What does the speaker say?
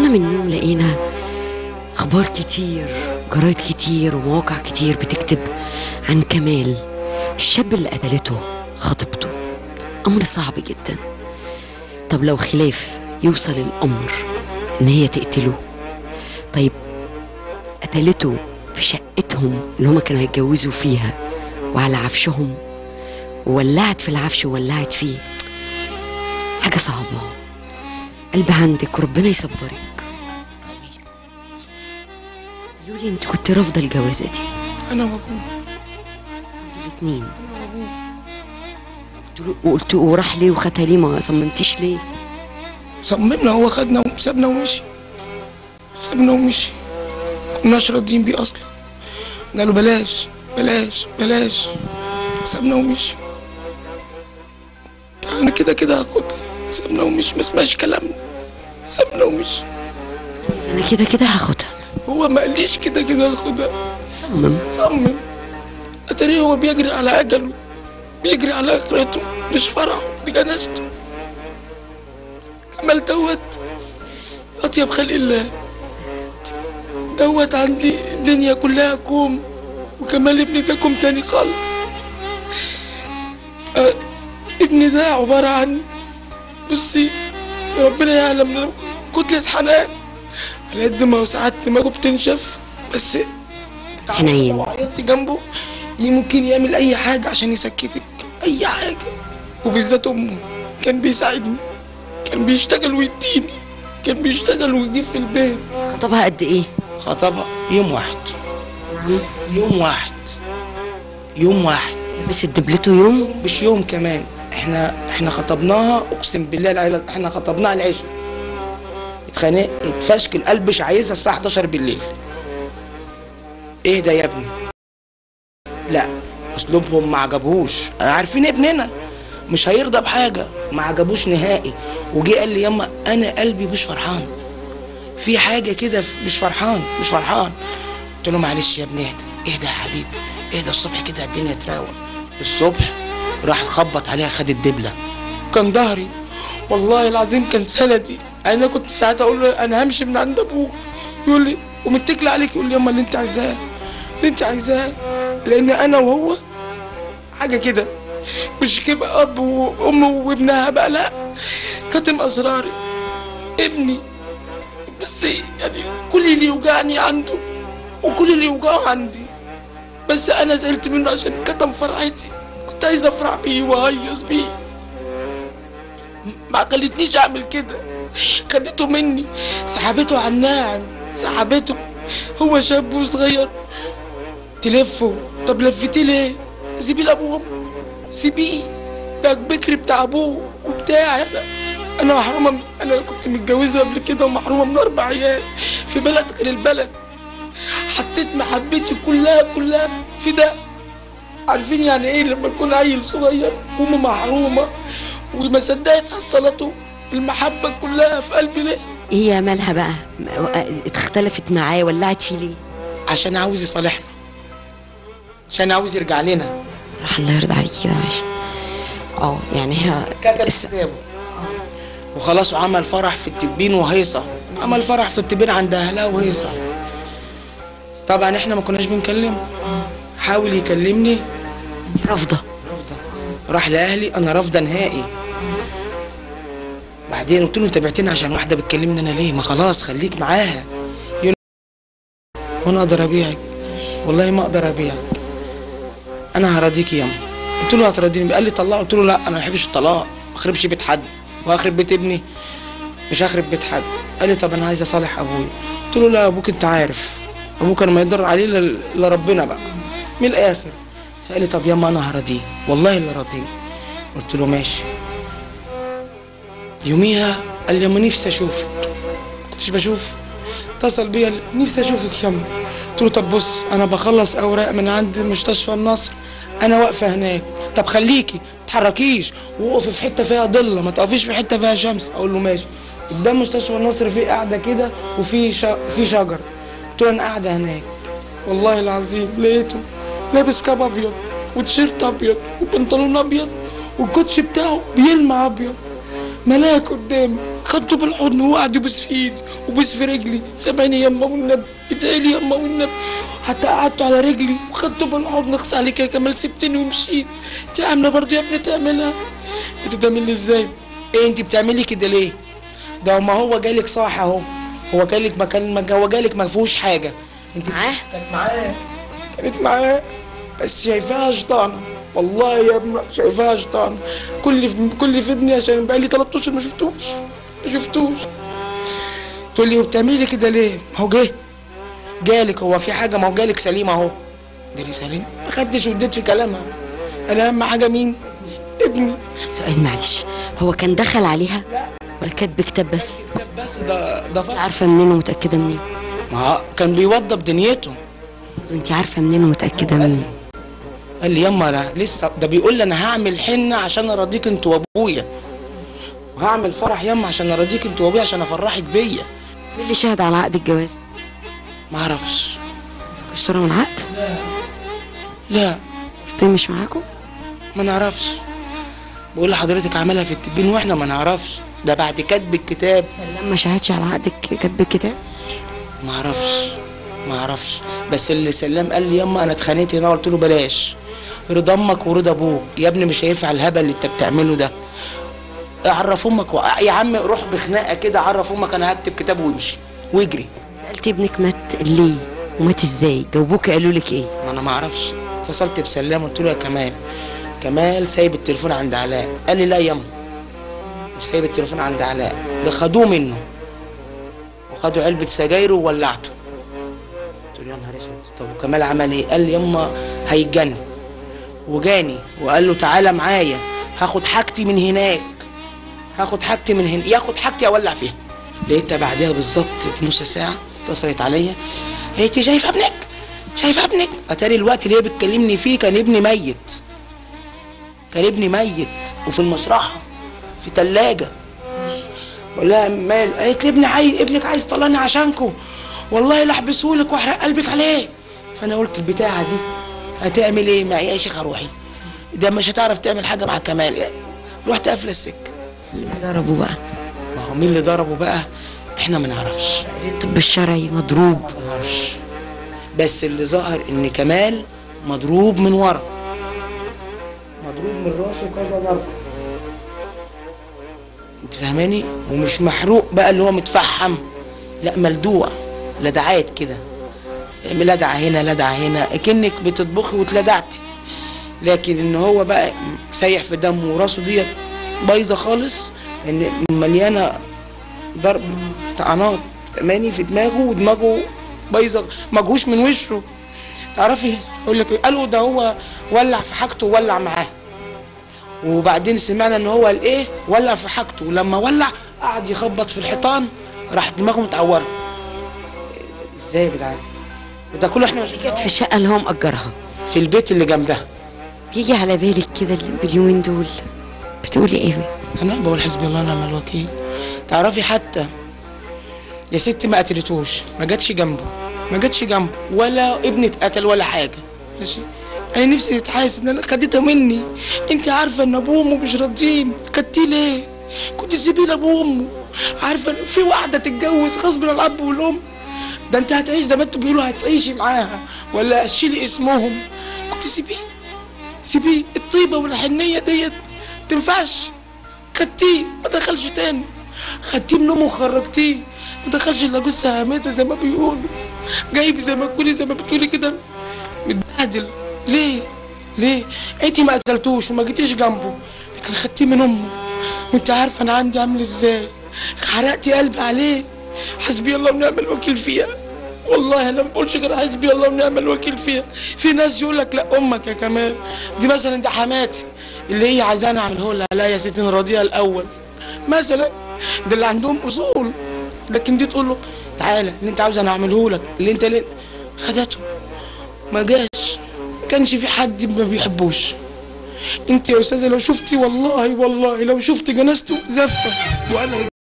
صحينا من النوم لقينا اخبار كتير، جرايد كتير ومواقع كتير بتكتب عن كمال، الشاب اللي قتلته خطيبته. امر صعب جدا. طب لو خلاف يوصل الامر ان هي تقتله، طيب قتلته في شقتهم اللي هما كانوا هيتجوزوا فيها وعلى عفشهم، وولعت في العفش وولعت فيه. حاجة صعبة. قلب عندك وربنا يصبرك. قالوا لي انت كنت رافضة الجوازة دي. انا وابوه انتوا الاتنين. وقلت وراح ليه وخدها ليه؟ ما صممتيش ليه؟ صممنا، هو خدنا وسابنا ومشي. سابنا ومشي، كناش راضيين بيه اصلا. قالوا بلاش بلاش بلاش، سابنا ومشي. انا كده كده هاخدها. سابنا ومشي، ما سمعش كلامنا، سابنا ومشي. انا كده كده هاخدها. هو ما قاليش كده كده هاخدها. صمم. اتاري هو بيجري على اجله، بيجري على اخرته، مش فرحه دي جنازته. كمال دوت اطيب خلق الله، دوت عندي الدنيا كلها كوم، وكمال ابني ده كوم تاني خالص. ابني ده عبارة عن، بصي ربنا يعلم، كتلة حنان على قد ما ساعات دماغه بتنشف، بس حنين. لو عيطتي جنبه ممكن يعمل أي حاجة عشان يسكتك، أي حاجة. وبالذات أمه كان بيساعدني، كان بيشتغل ويديني، كان بيشتغل ويجيب في البيت. خطبها قد إيه؟ خطبها يوم واحد. يوم واحد. يوم واحد. بس دبلته يوم؟ مش يوم كمان. احنا خطبناها، اقسم بالله العيله احنا خطبناها العشاء. اتخانق، اتفشكل، قلبش عايزها الساعه 11 بالليل. اهدى يا ابني. لا، اسلوبهم ما عجبهوش، عارفين ابننا مش هيرضى بحاجه، ما عجبوش نهائي. وجي قال لي ياما انا قلبي مش فرحان، في حاجه كده مش فرحان. قلت له معلش يا ابني، اهدى يا حبيبي، اهدى. الصبح كده الدنيا تراوق. الصبح راح خبط عليها، خد الدبله. كان ظهري والله العظيم، كان سندي. انا كنت ساعتها اقول له انا همشي من عند ابوك، يقول لي ومتكل عليك، يقول لي ياما اللي انت عايزاه، اللي انت عايزاه. لان انا وهو حاجه كده، مش كده اب وام وابنها بقى، لا، كاتم اسراري ابني. بس يعني كل اللي يوجعني عنده وكل اللي يوجعه عندي، بس انا زعلت منه عشان كتم فرحتي. كنت عايز افرح بيه واهيص بيه، ما خلتنيش اعمل كده. خدته مني، سحبته على الناعم، سحبته. هو شاب وصغير تلفه. طب لفتيه ليه؟ سيبيه لابوه وامه، سيبيه، ده بكري بتاع ابوه وبتاعي. انا محرومه، انا كنت متجوزه قبل كده ومحرومه من 4 عيال في بلد غير البلد. حطيت محبتي كلها في ده. عارفين يعني ايه لما يكون عيل صغير وامه محرومه وما صدقت حصلته المحبه كلها في قلبي؟ ليه؟ هي مالها بقى؟ اختلفت معاه، ولعت فيه ليه؟ عشان عاوز يصالحنا، عشان عاوز يرجع لنا. راح الله يرضى عليكي كده، ماشي. يعني هي كتب كتابه وخلاص، وعمل فرح في التبين وهيصه. عمل فرح في التبين عند اهلها وهيصه. طبعا احنا ما كناش بنكلمه، حاول يكلمني، رافضه. راح لاهلي، انا رافضه نهائي. بعدين قلت له انت بعتني عشان واحده بتكلمني انا ليه؟ ما خلاص خليك معاها. يقول وانا اقدر ابيعك؟ والله ما اقدر ابيعك، انا هراضيك ياما. قلت له هتراضيني؟ قال لي طلقه. قلت له لا، انا ما بحبش الطلاق، ما اخربش بيت حد، واخرب بيت ابني مش هخرب بيت حد. قال لي طب انا عايز اصالح ابويا. قلت له لا، ابوك انت عارف ابوك انا ما يقدر عليه الا ربنا بقى من الاخر. فقال لي طب ياما انا هراضيه، والله اللي راضيه. قلت له ماشي. يوميها قال لي ياما نفسي اشوفك. كنتش بشوف، اتصل بيا نفسي اشوفك ياما. قلت له طب بص، انا بخلص اوراق من عند مستشفى النصر، انا واقفه هناك. طب خليكي ما تتحركيش، وقفي في حته فيها ضله، ما تقفيش في حته فيها شمس. اقول له ماشي. قدام مستشفى النصر في قاعده كده وفي في شجر. قلت له انا قاعده هناك. والله العظيم لقيته لابس كاب ابيض وتيشيرت ابيض وبنطلون ابيض والكوتش بتاعه بيلمع ابيض. ملاك قدامي، خدته بالحضن وقعد يبوس في ايدي وبوس في رجلي، سامعني يما والنبي، ادعي لي يما والنبي. حتى قعدته على رجلي وخدته بالحضن. اخص عليك يا كمال، سبتني ومشيت. انت عامله برضه يا ابني تعملها؟ انت تعمل لي ازاي؟ ايه انت بتعملي كده ليه؟ ده ما هو جالك صح اهو، هو جالك مكان، هو جالك ما فيهوش حاجه. انت معاه؟ كانت معاه بس شايفاها شيطانه والله يا ابني، شايفاها شيطانه. كل في ابني عشان بقالي 3 اشهر ما شفتوش. تقول لي وبتعملي كده ليه؟ ما هو جالك، هو في حاجه؟ ما هو جالك سليم اهو. جالي سليم؟ ما خدتش واديت في كلامها. انا اهم حاجه مين؟ ابني. سؤال معلش، هو كان دخل عليها؟ لا. ولا كاتب كتاب بس؟ كتاب بس. ده فرق. عارفه منين ومتاكده منين؟ ما كان بيوضب دنيته. انت عارفه منين ومتاكده منين؟ قال لي يما انا لسه، ده بيقول لي انا هعمل حنه عشان ارضيك انت وابويا، وهعمل فرح يما عشان ارضيك انت وابويا، عشان افرحك بيا. مين اللي شهد على عقد الجواز؟ ما اعرفش. مش صوره من العقد؟ لا. صورتين مش معاكم؟ ما نعرفش. بقول لحضرتك عملها في التبين واحنا ما نعرفش، ده بعد كتب الكتاب. سلام ما شهدش على عقد كتب الكتاب؟ ما اعرفش. بس اللي سلام قال لي يما انا اتخانقت معاه، قلت له بلاش، رضا امك ورضا ابوك يا ابني، مش هينفع الهبل اللي انت بتعمله ده. اعرف امك يا عم، روح بخناقه كده عرف امك انا هكتب كتاب وامشي واجري. سالت ابنك مات ليه ومات ازاي؟ جاوبوك قالوا لك ايه؟ ما انا ما اعرفش. اتصلت بسلام قلت له يا كمال سايب التليفون عند علاء. قال لي لا يما مش سايب التليفون عند علاء، ده خدوه منه وخدوا علبه سجايره وولعته. قلت له يا نهار اسود. طب وكمال عمل ايه؟ قال لي يما هيتجنن، وجاني وقال له تعالى معايا هاخد حاجتي من هناك، ياخد حاجتي اولع فيها. لقيتها بعدها بالظبط بنص ساعه اتصلت عليا، انت شايفه ابنك؟ اتاري الوقت اللي هي بتكلمني فيه كان ابني ميت وفي المشرحه في ثلاجه. بقول لها مال؟ قالت لي ابنك عايز يطلعني عشانكو، والله لا احبسهولك واحرق قلبك عليه. فانا قلت البتاعه دي هتعمل ايه معي يا شيخه؟ روحي، ده مش هتعرف تعمل حاجه مع كمال. رحت قافله السكه. مين اللي ضربه بقى؟ ما هو مين اللي ضربه بقى احنا ما نعرفش. الطب الشرعي مضروب؟ ما نعرفش، بس اللي ظهر ان كمال مضروب من ورا، مضروب من راسه كذا ضربه، انت فاهماني؟ ومش محروق بقى اللي هو متفحم، لا ملدوع، لدعات كده، لدعه هنا اكنك بتطبخي واتلدعتي. لكن ان هو بقى سايح في دمه وراسه ديت بايظه خالص، ان مليانه ضرب طعنات ماني في دماغه، ودماغه بايظه، مجهوش من وشه. تعرفي اقول لك، قالوا ده هو ولع في حاجته وولع معاه، وبعدين سمعنا ان هو قال ايه ولع في حاجته، ولما ولع قعد يخبط في الحيطان راح دماغه متعوره. ازاي يا جدعان؟ وده كله احنا مش كانت في الشقه اللي هو مأجرها في البيت اللي جنبها. بيجي على بالك كده باليومين دول بتقولي ايه؟ انا بقول حسبي الله ونعم الوكيل. تعرفي حتى يا ستي ما قتلتوش، ما جاتش جنبه ولا ابني اتقتل ولا حاجه، ماشي؟ انا نفسي نتحاسب لان خدتها مني. انت عارفه ان ابوه وامه مش راضيين، خدتيه ليه؟ كنت سيبيه لابوه وامه. عارفه في واحده تتجوز غصب عن الاب والام، ده انت هتعيش زي ما انتوا بيقولوا هتعيشي معاها ولا هتشيلي اسمهم. كنت سيبيه الطيبه والحنيه ديت تنفعش. خدتيه ما دخلش تاني، خدتيه من امه وخرجتيه، ما دخلش الا جثه هامده زي ما بيقولوا، جايب زي ما تقولي زي ما بتقولي كده متبهدل. ليه؟ انتي ما قتلتوش وما جيتيش جنبه، لكن خدتيه من امه، وانت عارفه انا عندي عامل ازاي، حرقتي قلبي عليه. حسبي الله ونعم الوكيل فيها، والله انا ما بقولش غير حسبي الله ونعم الوكيل فيها. في ناس يقول لك لا امك يا كمال دي مثلا، دي حماتي اللي هي عايزاني اعمله لها، لا يا ستي نراضيها الاول مثلا، ده اللي عندهم اصول. لكن دي تقول له تعالى اللي انت عاوز انا اعمله لك، اللي خدته ما جاش، ما كانش في حد ما بيحبوش. انت يا استاذه لو شفتي والله لو شفت جنازته زفه وقالها